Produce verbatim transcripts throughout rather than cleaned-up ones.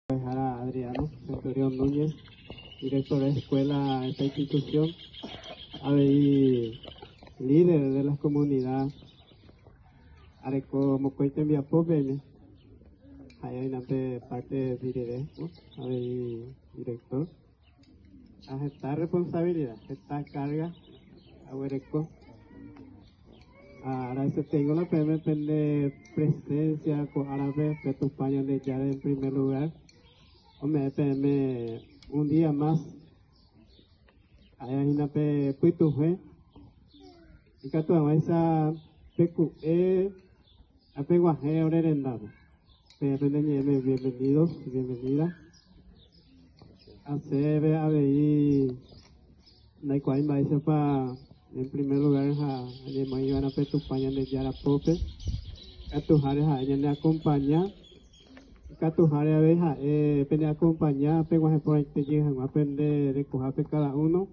Dejar a Adriano Centurión Núñez, director de escuela de esta institución, a ver, líder de la comunidad, Areco Mocoite Miapopene, allá en la parte de Diride, a ver, director, a esta responsabilidad, esta carga, a Areco. Ahora eso tengo la P M de presencia con árabe, de tu paño de ya en primer lugar. Hombre, P M un día más. Allá en la P Puituje. Y que toda esa P Q E, a P Guaje, Orerendado. P M de bienvenidos y bienvenidas. A C B, a B, Naikuay Maíz para. En primer lugar, a iban a tu paña de Yarapope, a tus áreas a ella le acompaña, a tus áreas a eh, pende acompañar, peguaje por ahí te llegan a aprender de cojape cada uno,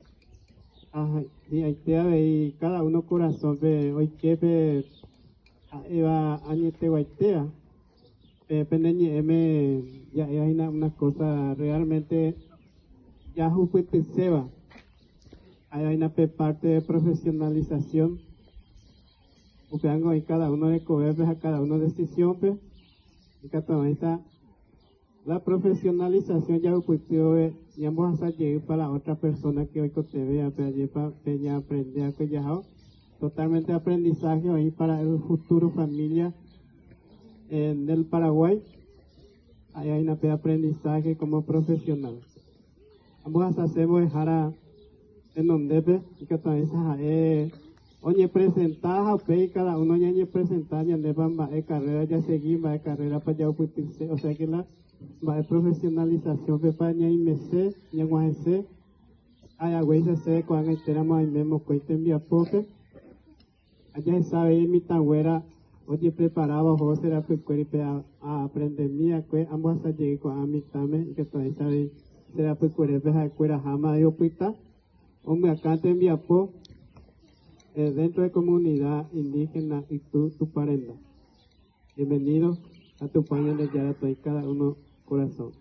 y ahí te ve cada uno corazón, ve hoy que ve a añete guaitea, pende ni m ya hay una cosa realmente ya juguete seba. Hay una parte de profesionalización. Ustedes ahí cada uno de coger a cada uno de decisión, pues. Y cada está la profesionalización ya ocurrió, ya vamos a llegar para la otra persona que hoy te vea, para allí para ya aprender que ya totalmente aprendizaje ahí para el futuro familia en el Paraguay. Ahí hay una aprendizaje como profesional. Vamos a hacer dejar a en donde ve que también eh oye presentar a cada uno ya ni presentar ya de va de carrera ya seguir va de carrera para ya ocultarse, o sea que la va de profesionalización de para ya y me sé ya guaje hay agüey se sé cuando enteramos ahí mismo cuente envía poke allá sabe mi tagüera oye preparado o será pues a aprender mía que ambos a llegar con a mi tame que también sabe será pues a cuera jama de opita. Hombre, acá te envía po, eh, dentro de comunidad indígena y tú, tu parenda. Bienvenido a tu paño de Yarato y cada uno corazón.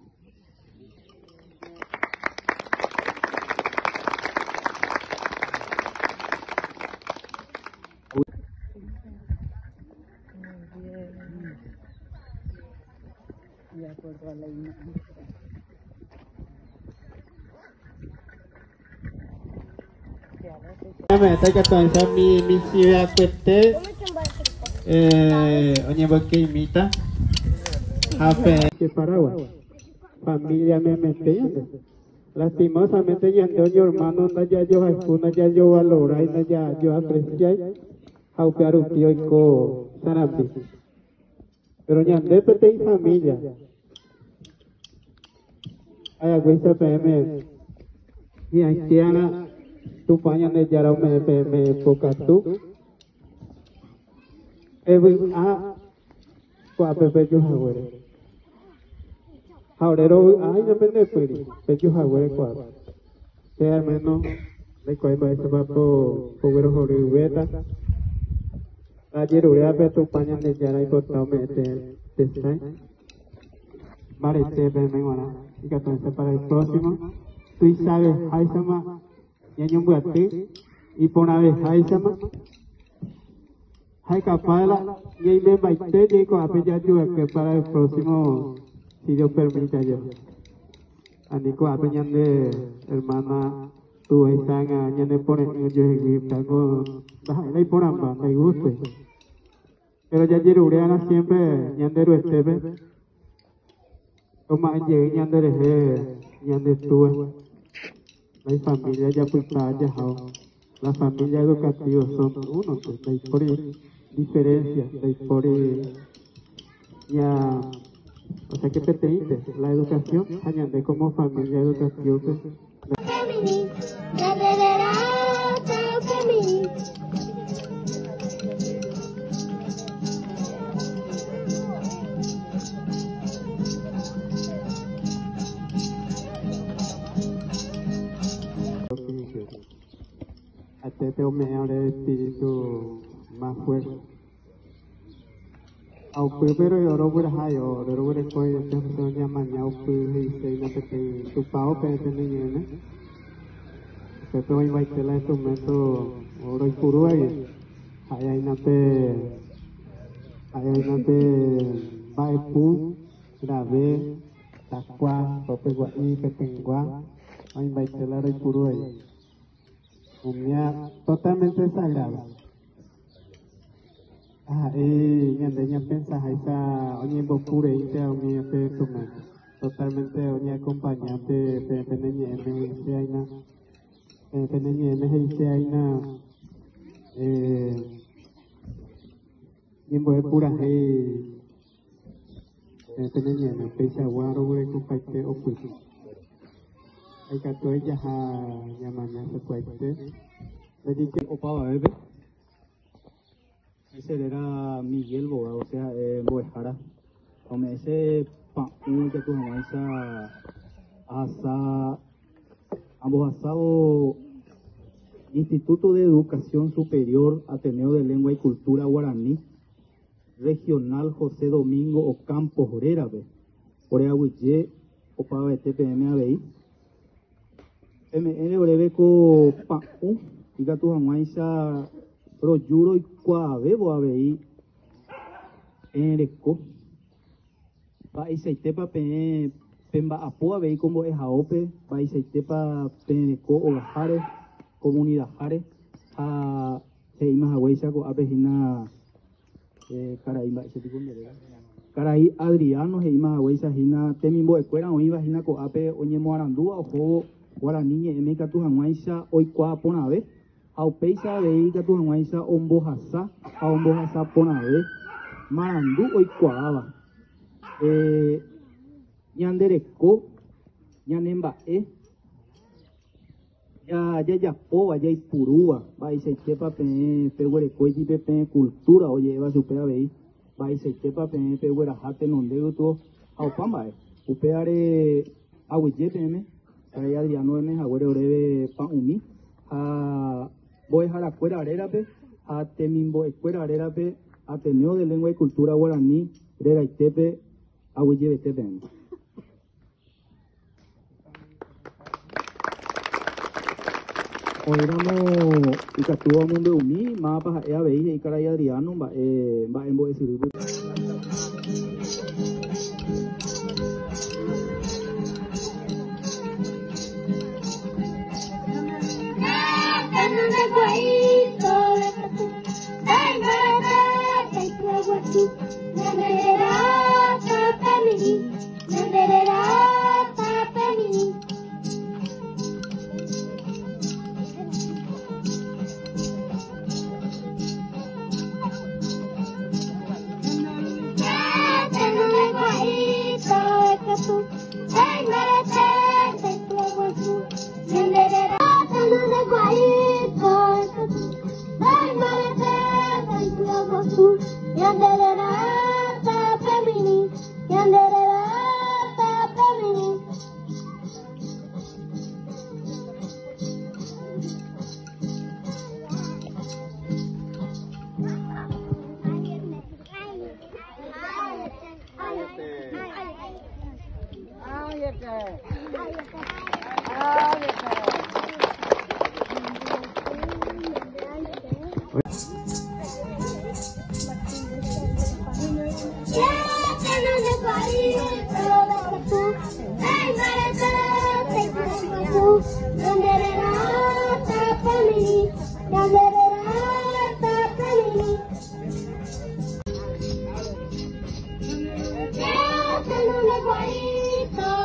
De acuerdo a la imagen. Esta que toda mi mi ciudad cueste eh oye porque imita Jape que Paraguay familia me mete lastimosamente ya yo hermano no ya yo no ya yo valora y ya yo aprecia Jape arupio y co sarapi pero ya de pete familia ay agüita P M y haitiana tu paña de Yarao me me me poca tú evi a qua pepe yo haguere haurero ay no pende peri pecho haguere qua te al menos de coi va ese papo poguero hori beta ayer urea pe tu paña de Yarao y portao me te te sai vale te pe me ngona y que entonces para el próximo tú sabes ay sama ya yo voy a ti y por una vez hay sama hay capala y ahí me baité y con apeya yo que para el próximo si Dios permite yo anico apeñan de hermana tú están a ya ne pone yo en tengo ahí por ambas me guste pero ya quiero ureana siempre ñandero estebe toma llegué ñandere ñande tú la familia ya pues ya la familia educativa son uno pues hay por diferencias hay por ya o sea que pertenece la educación añade como familia educativa pues, este te me abre el espíritu más fuerte au primero yo ro bura hayo ro bura ko yo te so llama ya u pu hi se na pe tu pao pe te ni ne se to vai te la tu me to ro i puru ai ai na pe ai na pe bai pu da ve ta qua to pe gua i pe tengua ai vai te la ro i puru ai umia totalmente sagrado. Ah, eh, ñandanya pensa haisa oñe bokure ite oñe pe tume totalmente oñe acompaña pe pe peneñe me ite aina eh peneñe me ite aina eh nimbo e pura he eh peneñe me pesa guaro gure kupaite oputi ai ka to ella ha ñamanya se puede dedi que Opaba bebe. Ese era Miguel Boga, o sea, eh, Boejara. Como ese pa un que tu mamá esa asa ambos asado Instituto de Educación Superior Ateneo de Lengua y Cultura Guaraní Regional José Domingo Ocampo Jorera be. Por Aguille Opaba T P M A B I. M N breve co pa un diga tu mamá esa pero juro y cuave bo abei en reco pa iseite pa pe pemba apo abei como es aope pa iseite pa peneco o gajare comunidad jare a seima haweisa ko apejina eh caraíba ese tipo de carai Adriano seima haweisa hina temimbo escuela o iba hina ko ape oñemo arandúa ojo guaraní eme ka tu hawaisa oi kwa ponave au peisa vei ka tu hawaisa ombo hasa a ombo hasa ponave marandu oi kwaba eh ñandereko ñanemba'e ya ya ya po ya ipurúa vai se tepa pe peguereko ipe pe cultura oye va supera vei vai se tepa pe peguera hate nonde to au pambae upeare awije peme para Adriano eme agüero breve pa umi a voy a la escuela arera pe a temimbo escuela arera pe Ateneo de Lengua y Cultura Guaraní de Itepe awije tepe Oiramo ikatuwa mundo umi mapa e abei e carai Adriano ba e ba embo ese Yeah,